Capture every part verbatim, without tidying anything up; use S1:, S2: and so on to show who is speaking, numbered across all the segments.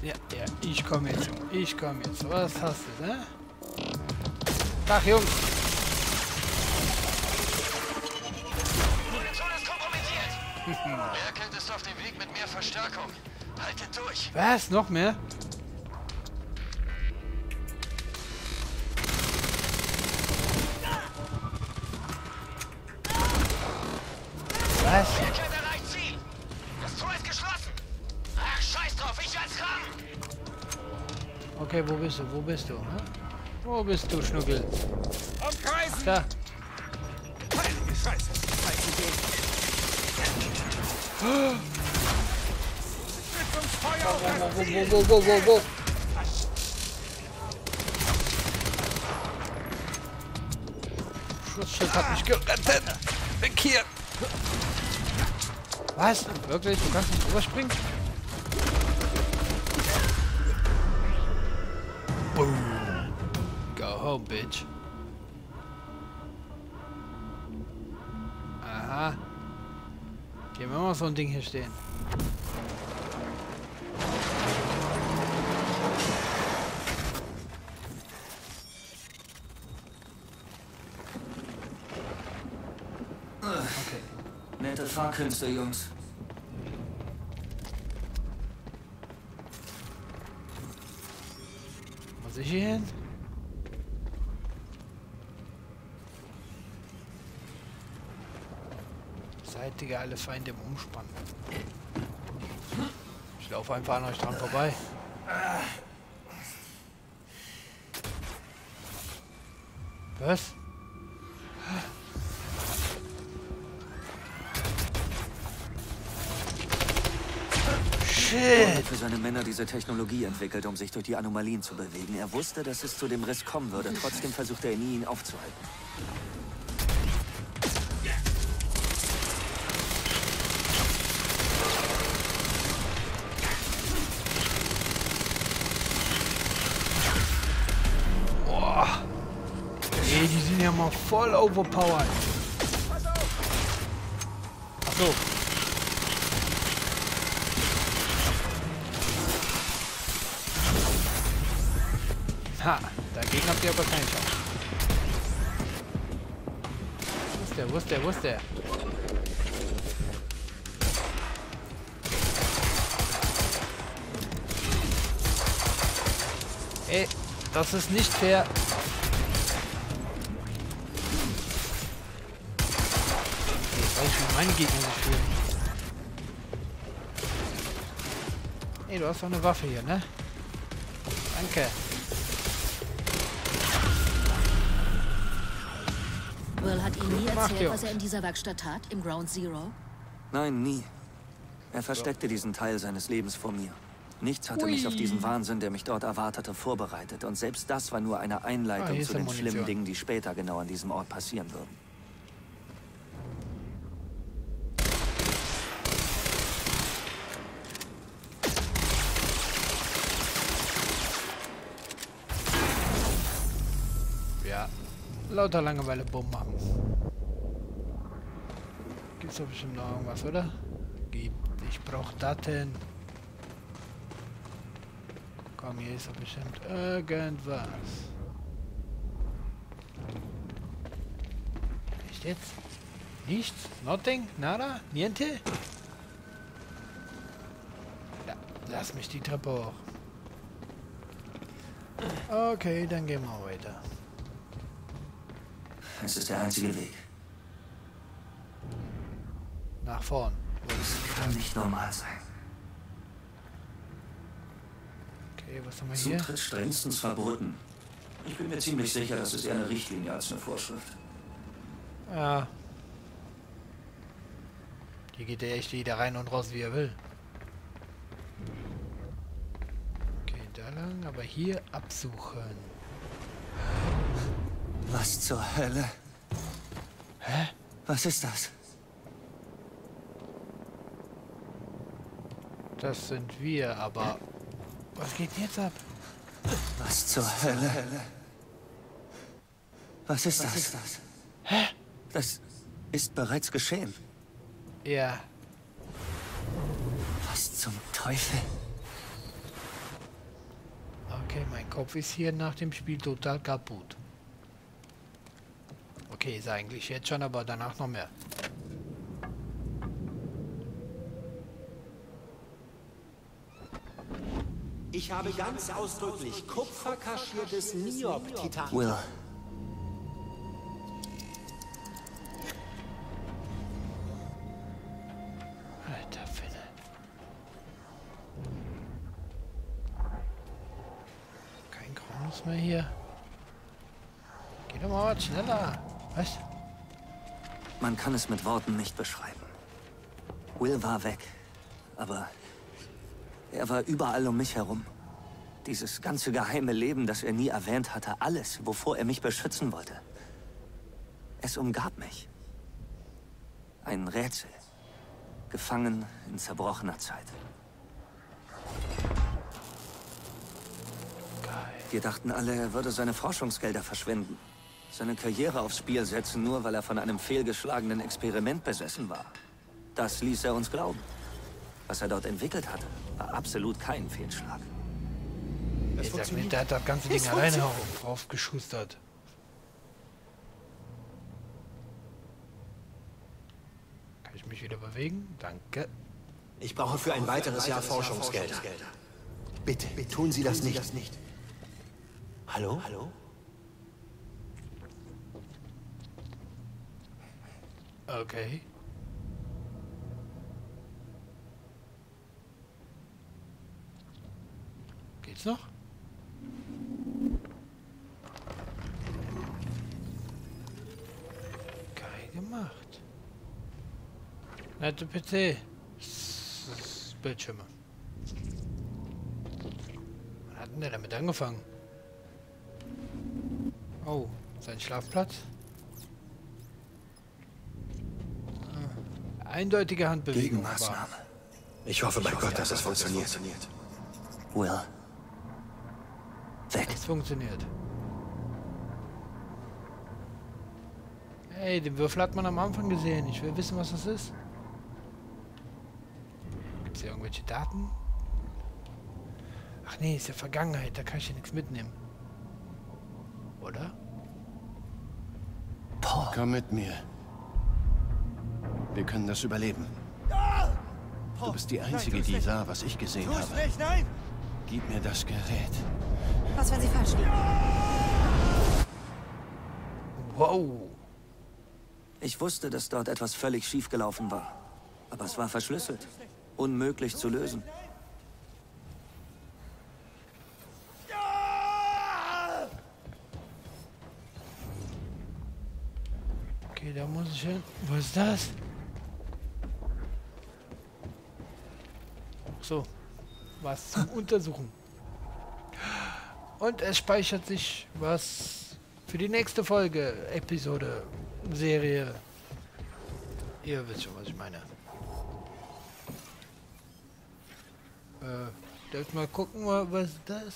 S1: Ja, ja, ich komme jetzt. Ich komme jetzt. Was hast du, ne? Tag, Jungs.
S2: Munition ist kompromittiert. Merkelt ist auf dem Weg mit mehr Verstärkung. Haltet durch.
S1: Was? Noch mehr? Was?
S2: Merkelt erreicht Ziel. Das Tor ist geschlossen. Ach, scheiß drauf, ich werd's rammen.
S1: Okay, wo bist du? Wo bist du? Hm? Wo bist du, Schnuckel?
S3: Umkreisen!
S1: Da.
S3: Heilige Scheiße! Scheiße gehen! Stützungsfeuer!
S1: Wo, wo, wo, wo, wo, wo, wo? Schutzschild hat mich gerettet. Weg hier. Was? Wirklich? Du kannst nicht überspringen? Boom. Go home, bitch. Aha. Hier haben wir mal so ein Ding hier stehen. Okay.
S2: Nette Fahrkünste, Jungs.
S1: Muss ich hier hin? Seitige alle Feinde im Umspann. Ich laufe einfach an euch dran vorbei. Was?
S2: Er hat für seine Männer diese Technologie entwickelt, um sich durch die Anomalien zu bewegen. Er wusste, dass es zu dem Riss kommen würde. Trotzdem versuchte er nie, ihn aufzuhalten.
S1: Boah. Ey, die sind ja mal voll overpowered. Ach so. Ha, dagegen habt ihr aber keine Chance. Wo ist der, wo ist der, wo ist der? Ey, das ist nicht fair. Jetzt weiß ich, wie meine Gegner sich fühlen. Ey, du hast doch eine Waffe hier, ne? Danke.
S4: Will hat Ihnen nie
S1: Macht
S4: erzählt,
S1: ihr.
S4: was er in dieser Werkstatt tat, im Ground Zero?
S2: Nein, nie. Er versteckte diesen Teil seines Lebens vor mir. Nichts hatte mich auf diesen Wahnsinn, der mich dort erwartete, vorbereitet. Und selbst das war nur eine
S1: Ah,
S2: Einleitung
S1: hier ist
S2: zu
S1: ja
S2: den
S1: Munition.
S2: schlimmen Dingen, die später genau an diesem Ort passieren würden.
S1: Ja, lauter Langeweile Bumm machen. Gibt's doch bestimmt noch irgendwas, oder? Gibt. Ich brauch Daten. Komm, hier ist doch bestimmt irgendwas. Echt jetzt? Nichts? Nothing? Nada? Niente? Ja, lass mich die Treppe hoch. Okay, dann gehen wir weiter.
S2: Es ist der einzige Weg.
S1: Nach vorn.
S2: Das kann nicht normal sein.
S1: Okay, was haben wir hier?
S2: Zutritt strengstens verboten. Ich bin mir ziemlich sicher, das ist eher eine Richtlinie als eine Vorschrift.
S1: Ja. Hier geht ja echt jeder rein und raus, wie er will. Okay, da lang, aber hier absuchen.
S2: Was zur Hölle?
S1: Hä?
S2: Was ist das?
S1: Das sind wir, aber... Was geht denn jetzt ab?
S2: Was zur Hölle? Was ist das?
S3: ist das?
S1: Hä?
S2: Das ist bereits geschehen.
S1: Ja.
S2: Was zum Teufel?
S1: Okay, mein Kopf ist hier nach dem Spiel total kaputt. Okay, ist eigentlich jetzt schon, aber danach noch mehr.
S5: Ich habe ganz ausdrücklich kupferkaschiertes Niob-Titan.
S2: Will.
S1: Alter Finne. Kein Kronos mehr hier. Geh doch mal was schneller. Was?
S2: Man kann es mit Worten nicht beschreiben. Will war weg, aber er war überall um mich herum. Dieses ganze geheime Leben, das er nie erwähnt hatte, alles, wovor er mich beschützen wollte. Es umgab mich. Ein Rätsel. Gefangen in zerbrochener Zeit.
S1: Geil.
S2: Wir dachten alle, er würde seine Forschungsgelder verschwenden. Seine Karriere aufs Spiel setzen, nur weil er von einem fehlgeschlagenen Experiment besessen war. Das ließ er uns glauben. Was er dort entwickelt hatte, war absolut kein Fehlschlag.
S1: Ich sag nicht, der hat das ganze Ding alleine draufgeschustert. Kann ich mich wieder bewegen? Danke.
S5: Ich brauche für ein weiteres Jahr Forschungsgelder. Bitte, tun Sie das nicht. Hallo? Hallo?
S1: Okay. Geht's noch? Geil gemacht. Nette P C. S- s- Bildschirme. Wann hat denn der damit angefangen? Oh, sein Schlafplatz. Ah, eindeutige Handbewegung.
S2: Gegenmaßnahme.
S5: Ich hoffe bei Gott, dass es funktioniert.
S2: Will. Weg.
S1: Es funktioniert. Hey, den Würfel hat man am Anfang gesehen. Ich will wissen, was das ist. Gibt es hier irgendwelche Daten? Ach nee, ist ja Vergangenheit. Da kann ich ja nichts mitnehmen. Oder?
S2: Paul.
S6: Komm mit mir. Wir können das überleben. Du bist die Einzige, die sah, was ich gesehen habe.
S3: Nicht, nein!
S6: Gib mir das Gerät.
S7: Was, wenn Sie falsch liegen?
S1: Wow.
S2: Ich wusste, dass dort etwas völlig schiefgelaufen war. Aber es war verschlüsselt. Unmöglich zu lösen.
S1: Okay, da muss ich hin. Was ist das? Ach so. Was zum Untersuchen. Und es speichert sich was für die nächste Folge, Episode, Serie. Ihr wisst schon, was ich meine. Äh, darf ich mal gucken, was ist das?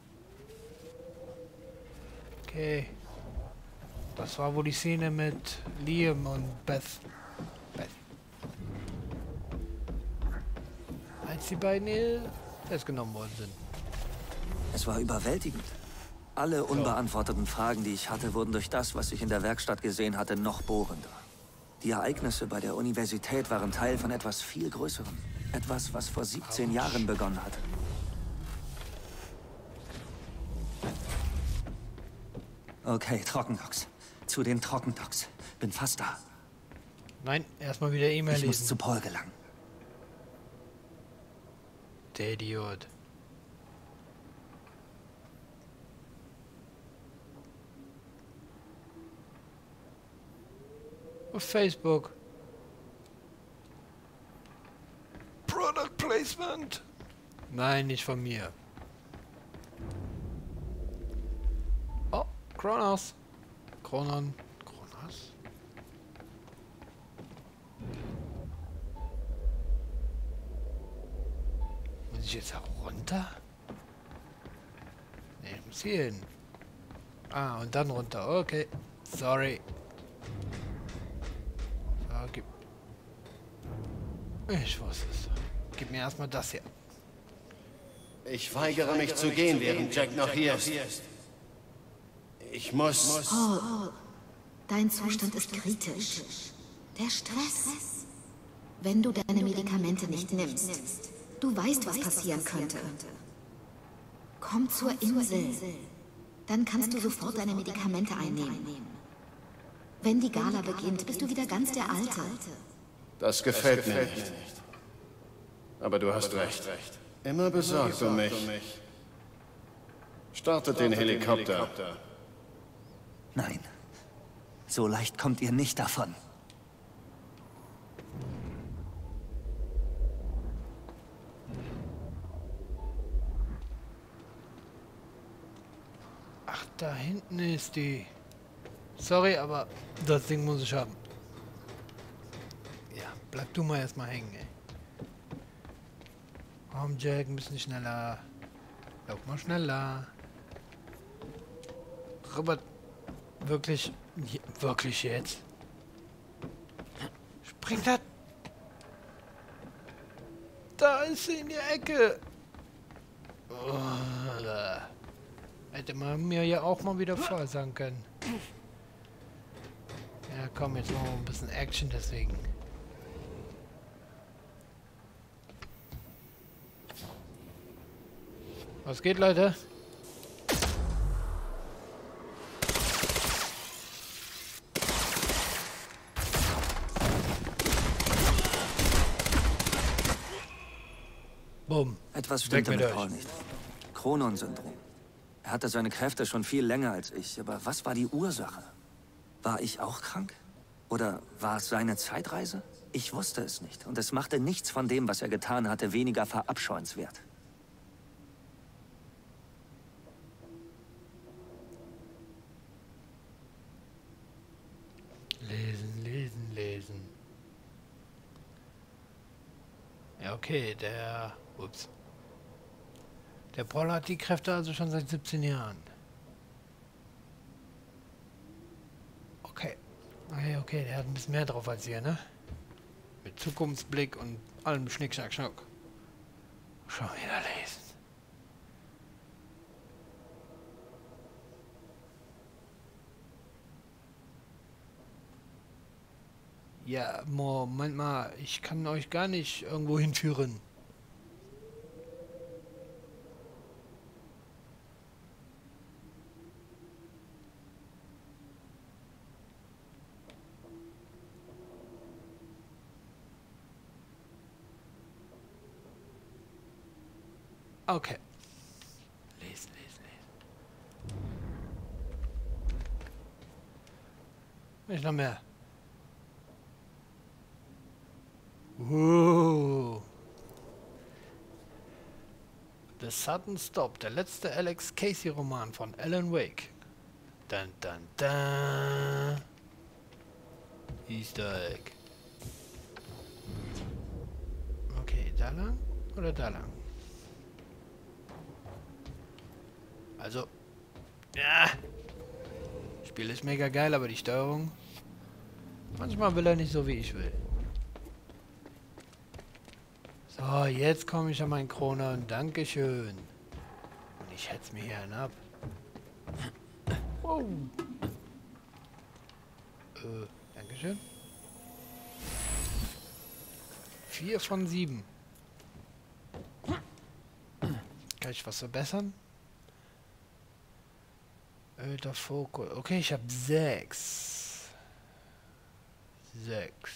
S1: Okay. Das war wohl die Szene mit Liam und Beth. Beth. Als die beiden hier festgenommen worden sind.
S2: Es war überwältigend. Alle unbeantworteten Fragen, die ich hatte, wurden durch das, was ich in der Werkstatt gesehen hatte, noch bohrender. Die Ereignisse bei der Universität waren Teil von etwas viel Größerem. Etwas, was vor siebzehn Jahren begonnen hatte. Okay, Trockendocks. Zu den Trockendocks. Bin fast da.
S1: Nein, erstmal wieder E-Mail
S2: Ich muss
S1: lesen.
S2: zu Paul gelangen.
S1: Der Idiot. Auf Facebook. Product Placement. Nein, nicht von mir. Oh, Kronos. Kronon. Kronos. Muss ich jetzt auch runter? Nee, ich muss hier hin. Ah, und dann runter. Okay. Sorry. So, gib. Ich wusste es. Gib mir erstmal das hier.
S6: Ich weigere mich zu gehen, während Jack noch hier ist. Ich muss...
S4: Paul, dein Zustand ist kritisch. Der Stress. Wenn du deine Medikamente nicht nimmst, du weißt, was passieren könnte. Komm zur Insel. Dann kannst du sofort deine Medikamente einnehmen. Wenn die Gala beginnt, bist du wieder ganz der Alte.
S6: Das gefällt mir nicht. Aber du hast recht. Immer besorgt um mich. Startet den Helikopter.
S2: Nein. So leicht kommt ihr nicht davon.
S1: Ach, da hinten ist die. Sorry, aber das Ding muss ich haben. Ja, bleib du mal erstmal hängen, ey. Komm, Jack, ein bisschen schneller. Lauf mal schneller. Robert, wirklich, wirklich jetzt? Springt das? Da ist sie in die Ecke. Oh, da. Hätte man mir ja auch mal wieder vorsagen können. Ja, komm, jetzt machen wir ein bisschen Action deswegen. Was geht, Leute? Bumm.
S2: Etwas stimmte
S1: Weg
S2: mit
S1: mit
S2: Paul
S1: euch.
S2: nicht. Chronon-Syndrom. Er hatte seine Kräfte schon viel länger als ich, aber was war die Ursache? War ich auch krank? Oder war es seine Zeitreise? Ich wusste es nicht und es machte nichts von dem, was er getan hatte, weniger verabscheuenswert.
S1: Lesen, lesen, lesen. Ja, okay, der... Ups. Der Paul hat die Kräfte also schon seit siebzehn Jahren. Okay. Okay, okay, der hat ein bisschen mehr drauf als ihr, ne? Mit Zukunftsblick und allem Schnick, Schnack, Schnuck. Schon wieder lesen. Ja, Moment mal, ich kann euch gar nicht irgendwo hinführen. Okay. Lesen, lesen, lesen. Nicht noch mehr. Uh. The Sudden Stop, der letzte Alex Casey-Roman von Alan Wake. Dun, dun, dun. Easter Egg. Okay, da lang oder da lang? Also, ja. Spiel ist mega geil, aber die Steuerung. Manchmal will er nicht so, wie ich will. So, jetzt komme ich an meinen Kronon. Dankeschön. Und ich hetze mir hier einen ab. Wow. Äh, Dankeschön. Vier von sieben. Kann ich was verbessern? Alter Fokus. Okay, ich habe sechs. Sechs.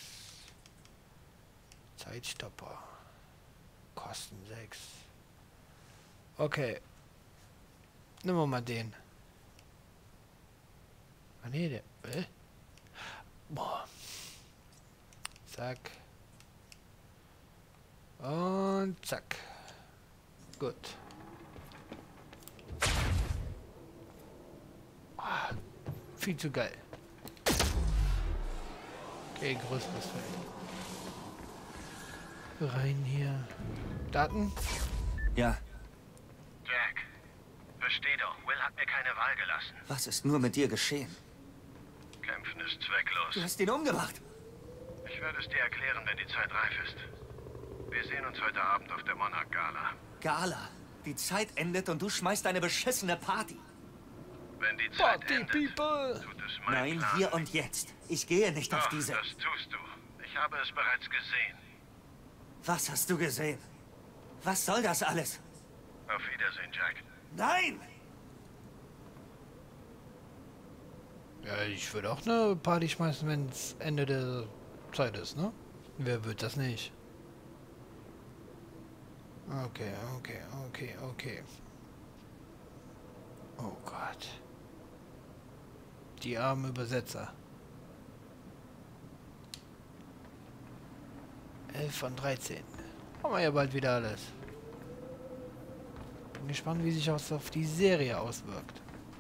S1: Zeitstopper. Kosten sechs. Okay. Nehmen wir mal den. Ah ne, der. Äh? Boah. Zack. Und zack. Gut. Ah, viel zu geil. Okay, größeres Feld. Rein hier. Daten?
S2: Ja,
S8: Jack, versteh doch, Will hat mir keine Wahl gelassen.
S2: was ist nur mit dir geschehen?
S8: Kämpfen ist zwecklos.
S2: Du hast ihn umgebracht.
S8: Ich werde es dir erklären, wenn die Zeit reif ist. Wir sehen uns heute Abend auf der Monarch Gala.
S2: Gala. Die Zeit endet und du schmeißt eine beschissene Party.
S8: Wenn die Zeit
S1: Party
S8: endet,
S1: People!
S8: tut es mein
S2: Nein,
S8: Plan
S2: hier
S8: nicht.
S2: und jetzt. Ich gehe nicht auf
S8: Doch,
S2: diese...
S8: das tust du. Ich habe es bereits gesehen.
S2: Was hast du gesehen? Was soll das alles?
S8: Auf Wiedersehen, Jack.
S2: Nein!
S1: Ja, ich würde auch eine Party schmeißen, wenn es Ende der Zeit ist, ne? Wer wird das nicht? Okay, okay, okay, okay. Oh Gott. Die armen Übersetzer. elf von dreizehn. Haben wir ja bald wieder alles. Bin gespannt, wie sich das auf die Serie auswirkt.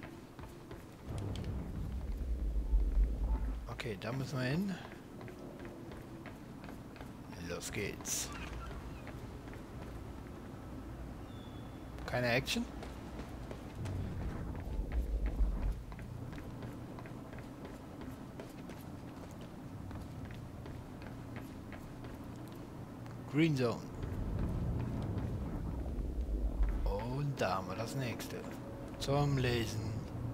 S1: Okay, da müssen wir hin. Los geht's. Keine Action? Green Zone. Und da haben wir das nächste. Zum Lesen.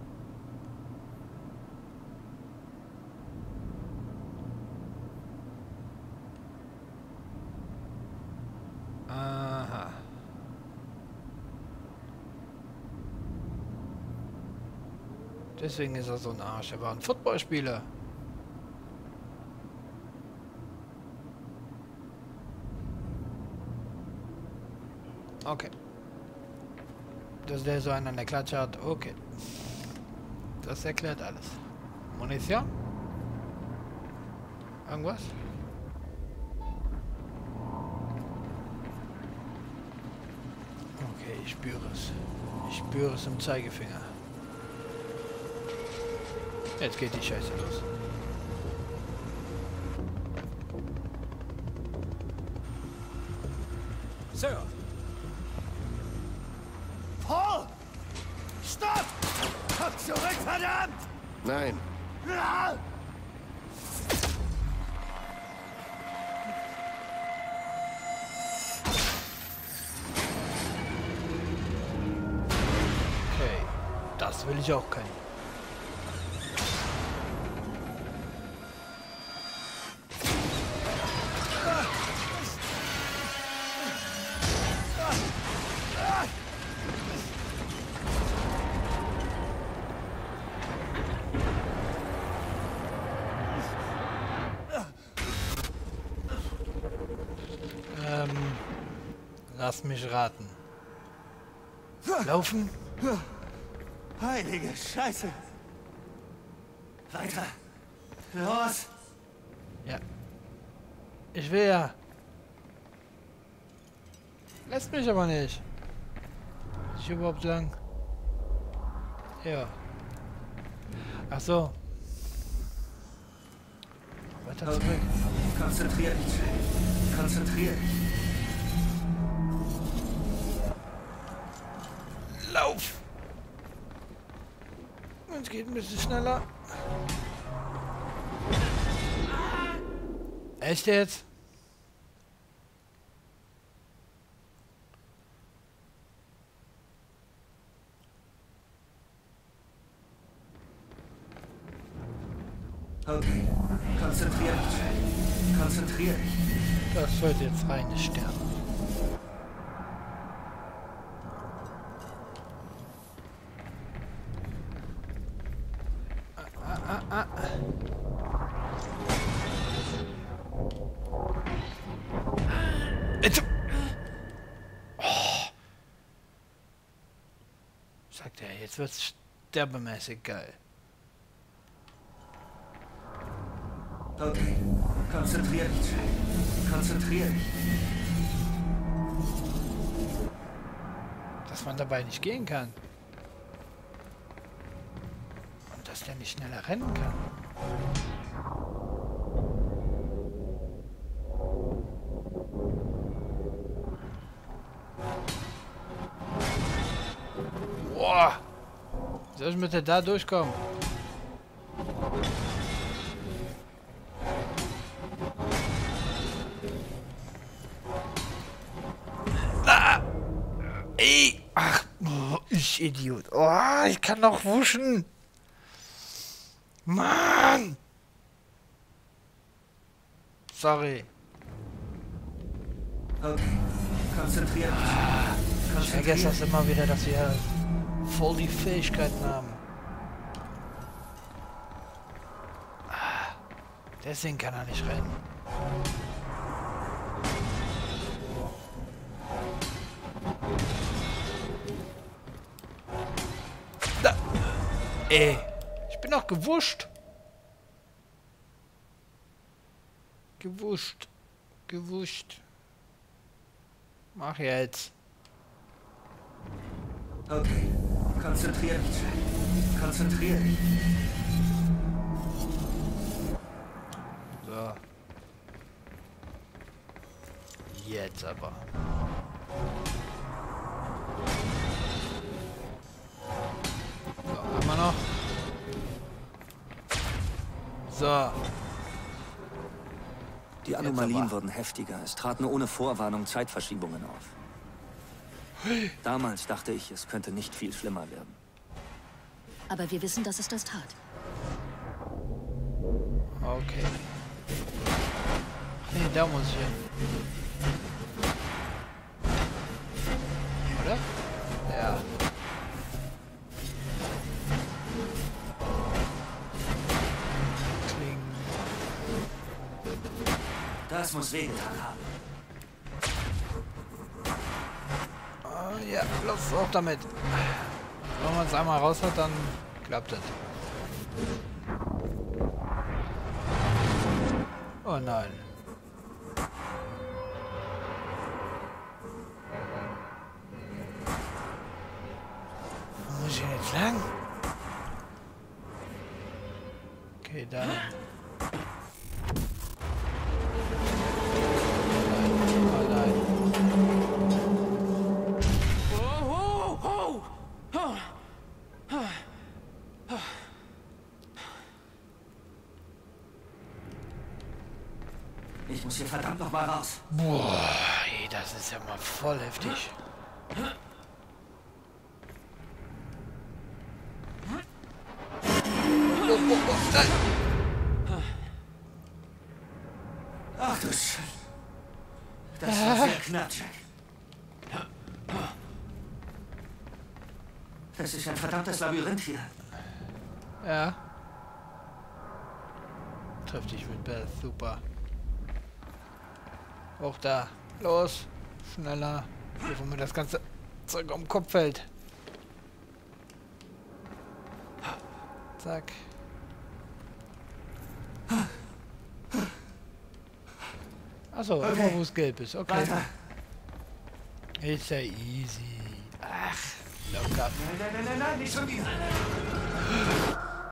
S1: Aha. Deswegen ist er so ein Arsch. Er war ein Footballspieler. Okay. Dass der so einen an der Klatsche hat, okay. Das erklärt alles. Munition? Irgendwas? Okay, ich spüre es. Ich spüre es im Zeigefinger. Jetzt geht die Scheiße los.
S3: Sir!
S2: Paul! Stopp! Komm zurück, verdammt!
S6: Nein.
S2: Ah!
S1: Okay. Das will ich auch kennen. Ähm, lass mich raten. Laufen?
S2: Heilige Scheiße! Weiter! Los!
S1: Ja. Ich will ja. Lässt mich aber nicht. Ist ich überhaupt lang? Ja. Ach so. Weiter zurück.
S2: Okay. Konzentrier dich. Konzentrier dich.
S1: Lauf! Es geht ein bisschen schneller. Echt jetzt?
S2: Okay. Konzentrier dich. Konzentrier dich.
S1: Das wird jetzt reine Sterben. Ah, ah, ah, ah. Jetzt. Oh. Sagt er, jetzt wird's sterbemäßig geil.
S2: Okay. Konzentrier dich. Konzentrier dich.
S1: Dass man dabei nicht gehen kann. Und dass der nicht schneller rennen kann. Boah! Soll ich mit der da durchkommen? Ah! Ey! Ach, oh, ich Idiot. Oh, ich kann noch wuschen. Mann! Sorry.
S2: Okay, konzentriert dich.
S1: Ich vergesse das immer wieder, dass wir voll die Fähigkeiten haben. Ah, deswegen kann er nicht rennen. Da. Ey, ich bin doch gewuscht. Gewuscht. Gewuscht. Mach jetzt.
S2: Okay, konzentrier dich, Jack. Konzentrier dich.
S1: So. Jetzt aber. So, haben wir noch. So.
S2: Die Anomalien wurden heftiger. Es traten ohne Vorwarnung Zeitverschiebungen auf. Damals dachte ich, es könnte nicht viel schlimmer werden.
S7: Aber wir wissen, dass es das tat.
S1: Okay. Nee, da muss ich hin. Oder? Ja. Kling.
S2: Das muss wehgetan haben.
S1: Oh, ja, los, auch damit. Wenn man es einmal raus hat, dann klappt es. Oh nein. Wo muss ich denn jetzt lang? Okay, da. Oh nein.
S2: Ich muss hier verdammt noch mal raus.
S1: Boah, ey, das ist ja mal voll heftig. Oh, oh, oh, nein.
S2: Ach du Scheiße. Das war sehr knapp, Jack. Das ist ein verdammtes Labyrinth hier.
S1: Ja. Treff dich mit Beth, super. Auch da. Los. Schneller. Bevor mir das ganze Zeug um den Kopf fällt. Zack. Achso, okay. Immer wo es gelb ist. Okay.
S2: Weiter.
S1: Ist ja easy. Ach, locker.
S2: Nein, nein, nein, nein, nein, nicht schon wieder.